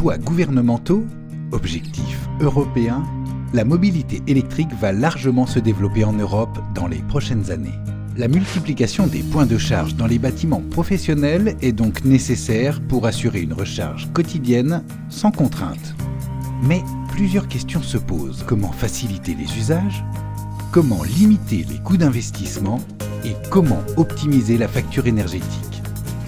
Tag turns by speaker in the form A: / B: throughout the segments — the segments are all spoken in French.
A: choix gouvernementaux, objectifs européens, la mobilité électrique va largement se développer en Europe dans les prochaines années. La multiplication des points de charge dans les bâtiments professionnels est donc nécessaire pour assurer une recharge quotidienne sans contrainte. Mais plusieurs questions se posent. Comment faciliter les usages? Comment limiter les coûts d'investissement? Et comment optimiser la facture énergétique?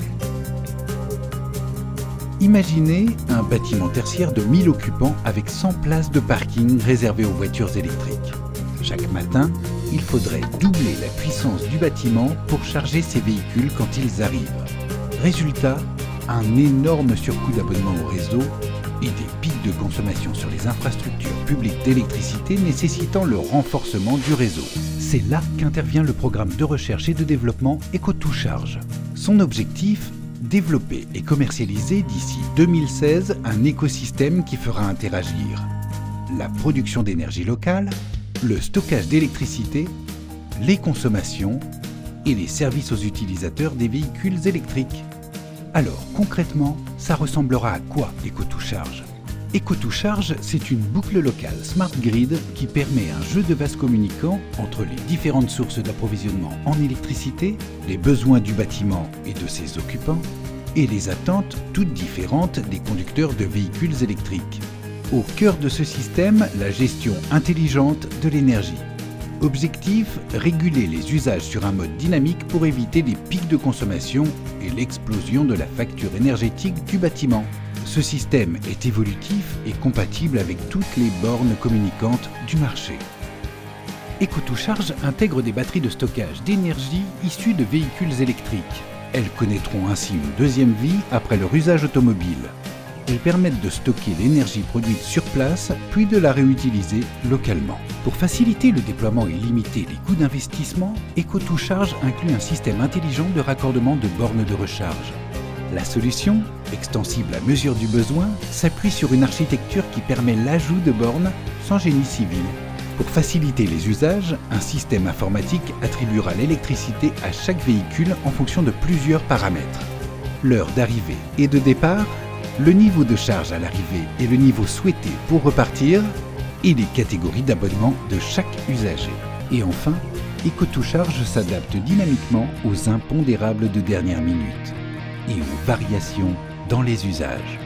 A: Imaginez un bâtiment tertiaire de 1000 occupants avec 100 places de parking réservées aux voitures électriques. Chaque matin, il faudrait doubler la puissance du bâtiment pour charger ces véhicules quand ils arrivent. Résultat, un énorme surcoût d'abonnement au réseau et des pics de consommation sur les infrastructures publiques d'électricité nécessitant le renforcement du réseau. C'est là qu'intervient le programme de recherche et de développement Eco2Charge. Son objectif, développer et commercialiser d'ici 2016 un écosystème qui fera interagir la production d'énergie locale, le stockage d'électricité, les consommations et les services aux utilisateurs des véhicules électriques. Alors concrètement, ça ressemblera à quoi Eco2Charge? Eco2Charge, c'est une boucle locale Smart Grid qui permet un jeu de vases communicants entre les différentes sources d'approvisionnement en électricité, les besoins du bâtiment et de ses occupants, et les attentes toutes différentes des conducteurs de véhicules électriques. Au cœur de ce système, la gestion intelligente de l'énergie. Objectif, réguler les usages sur un mode dynamique pour éviter les pics de consommation et l'explosion de la facture énergétique du bâtiment. Ce système est évolutif et compatible avec toutes les bornes communicantes du marché. Eco2Charge intègre des batteries de stockage d'énergie issues de véhicules électriques. Elles connaîtront ainsi une deuxième vie après leur usage automobile. Elles permettent de stocker l'énergie produite sur place, puis de la réutiliser localement. Pour faciliter le déploiement et limiter les coûts d'investissement, Eco2Charge inclut un système intelligent de raccordement de bornes de recharge. La solution, extensible à mesure du besoin, s'appuie sur une architecture qui permet l'ajout de bornes sans génie civil. Pour faciliter les usages, un système informatique attribuera l'électricité à chaque véhicule en fonction de plusieurs paramètres. L'heure d'arrivée et de départ, le niveau de charge à l'arrivée et le niveau souhaité pour repartir, et les catégories d'abonnement de chaque usager. Et enfin, Eco2Charge s'adapte dynamiquement aux impondérables de dernière minute et aux variations dans les usages.